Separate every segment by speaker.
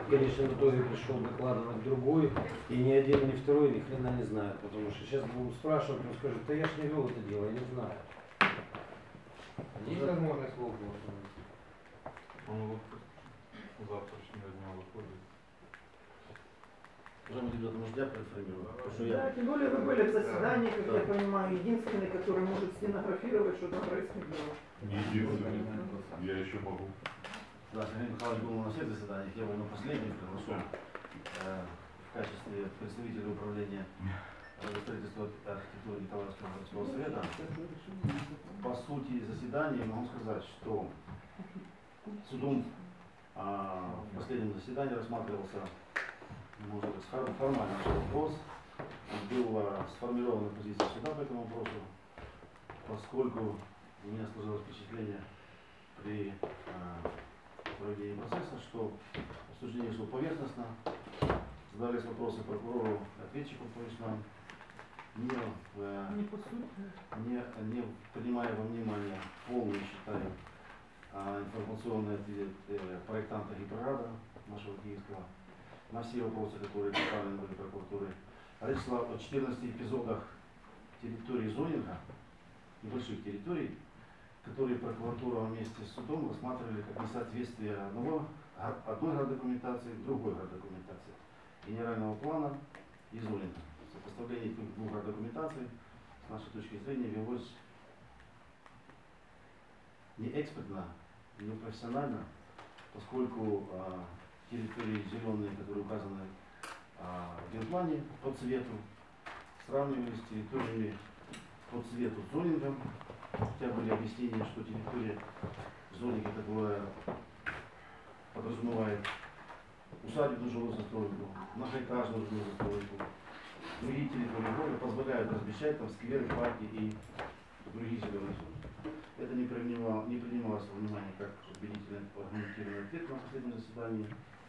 Speaker 1: конечно, в итоге пришел докладывать другой, и ни один, ни второй ни хрена не знает, потому что сейчас будут спрашивать, он скажет, да я ж не вел это дело, я не знаю.
Speaker 2: Есть возможность Волкова?
Speaker 3: Он вот завтрашнего дня выходит.
Speaker 4: Уважаемый депутат, может я проинформирую?
Speaker 5: Да, тем более вы были в заседании, как я понимаю, единственный, который может стенографировать, что там происходило.
Speaker 3: Не единственный. Я еще могу.
Speaker 4: Да, Сергей Михайлович был на всех заседаниях, я был на последнем, приглашен в качестве представителя управления строительства архитектуры Николаевского городского совета. По сути заседания могу сказать, что судом в последнем заседании рассматривался, может быть, формально вопрос. Была сформирована позиция суда по этому вопросу, поскольку у меня сложилось впечатление при проведении процесса, что обсуждение шло поверхностно, задались вопросы прокурору, ответчику, то есть нам не принимая во внимание полный, считаю, информационный ответ проектанта Гипрорада нашего киевского на все вопросы, которые поставлены были прокуратурой. Речь шла о 14 эпизодах территории зонинга, небольших территорий, которые прокуратура вместе с судом рассматривали как несоответствие одной градокументации другой градокументации, генерального плана и зонинга. Сопоставление этих двух градокументаций с нашей точки зрения велось не экспертно, не профессионально, поскольку территории зеленые, которые указаны в генплане по цвету, сравнивались с территориями по цвету зонингом, хотя были объяснения, что территория зонинга которая подразумевает усадебную жилую застройку, многоэтажную жилую застройку, другие территории города позволяют размещать там скверы, парки и другие зеленые зоны. Это не принималось во внимание как убедительный аргументированный ответ на последнем заседании.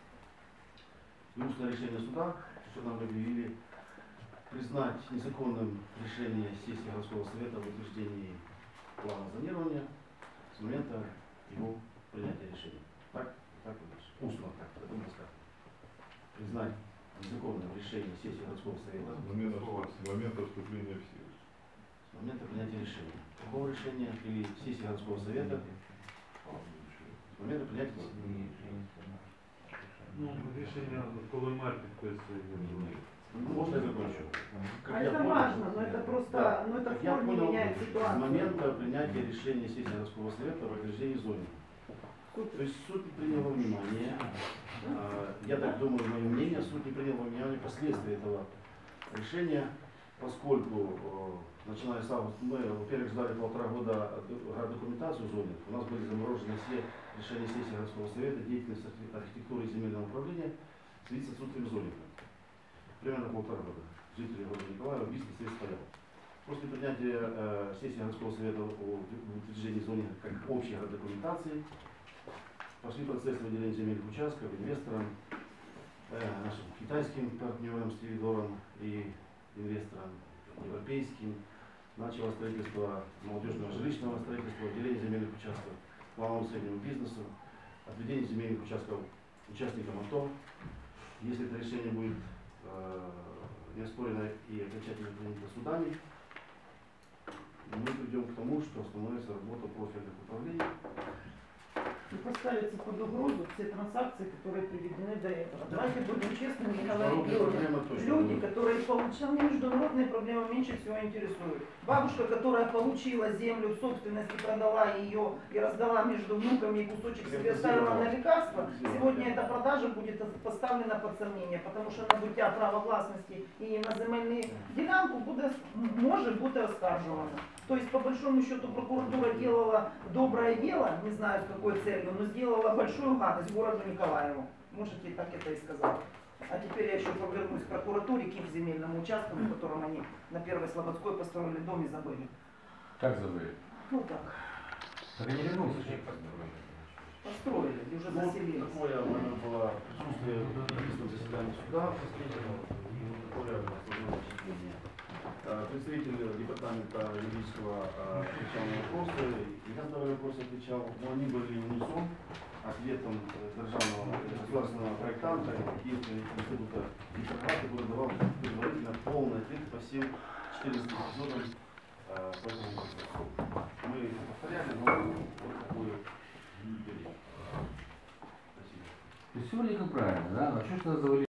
Speaker 4: И устное решение суда, что нам объявили, признать незаконным решение сессии городского совета об утверждении плана зонирования с момента его принятия решения. Так и дальше. Устно так, это мы скажем. Признать незаконным решение сессии городского совета
Speaker 3: С момента вступления в силу.
Speaker 4: с момента принятия решения. Какого решения или сессии городского совета с момента принятия решения.
Speaker 6: Ну, решение Колымар підписує.
Speaker 4: Можно я закончу?
Speaker 5: Это важно, но это просто,
Speaker 4: да,
Speaker 5: но это в
Speaker 4: я
Speaker 5: форме
Speaker 4: понял,
Speaker 5: меняет
Speaker 4: с
Speaker 5: ситуацию.
Speaker 4: момента принятия решения сессии городского совета в утверждении зоны. То есть суд не принял во внимание, я так думаю, мое мнение, суд не принял во внимание последствия этого решения, поскольку, начиная с августа, мы, во-первых, ждали 1,5 года документацию зоны, у нас были заморожены все решения сессии городского совета, деятельность архитектуры и земельного управления в связи с отсутствием зонинга. Примерно 1,5 года. Жители города Николаева бизнес здесь стоял. После принятия сессии городского совета о утверждении зонинга как общей документации, пошли процессы выделения земельных участков инвесторам, нашим китайским партнерам, Стивидорам и инвесторам европейским. Начало строительство молодежного жилищного строительства, выделение земельных участков малому и среднему бизнесу, отведение земельных участков участникам АТО. Если это решение будет не оспорено и окончательно принято судами, мы придем к тому, что остановится работа профильных управлений.
Speaker 5: И поставятся под угрозу все транзакции, которые приведены до этого. Давайте будем честными, Николай Ильич. Люди, которые получали международные проблемы, меньше всего интересуют. Бабушка, которая получила землю в собственность и продала ее и раздала между внуками и кусочек себе оставила на лекарства, сегодня эта продажа будет поставлена под сомнение, потому що набуття права власності і на земельну ділянку може бути оскаржувано. То есть, по большому счету, прокуратура делала доброе дело, не знаю с какой целью, но сделала большую гадость городу Николаеву. Можете так это и сказать. А теперь я еще повернусь к прокуратуре, к их земельному участку, в котором они на Первой Слободской построили дом и забыли.
Speaker 7: Как забыли?
Speaker 5: Ну так.
Speaker 7: Так и не вернулся.
Speaker 5: Построили, и уже заселились.
Speaker 4: Такое у меня было присутствие в заседании суда, такое впечатление. Представитель департамента юридического отвечал на вопросы, я задавал вопросы, отвечал, но они были в унисон, ответом державного государственного проектанта Киевского института Петрограда, который давал предварительно полный ответ по всем 14 эпизодам по этому процессу. Мы это повторяли, но вот такое период. Спасибо.
Speaker 7: То есть все вроде как правильно, да? Но что ж надо завалить?